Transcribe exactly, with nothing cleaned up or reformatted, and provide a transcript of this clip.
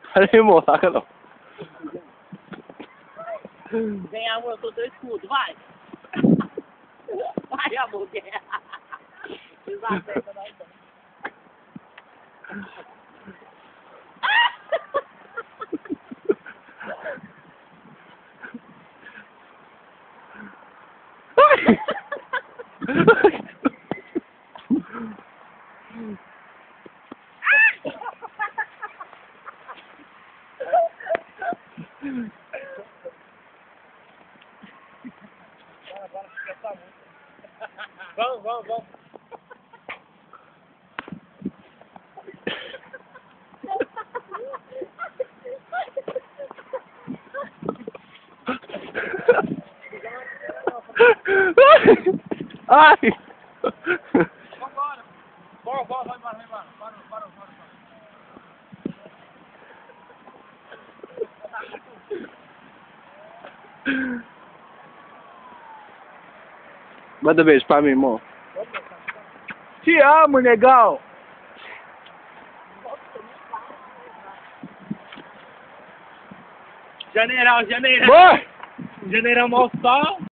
Aí, moço, saca não. Vem, amor, eu tô teu escudo, vai! Vai, amor, guerra! Desacerta, nós vamos. Vamos, vamos, vamos. Ai! Vambora! Bora, bora, vai embora, vai embora. Para, para, para. Manda beijo pra mim, irmão. Te amo, negão! Janeirão, janeirão. Boa! Janeirão mal sol.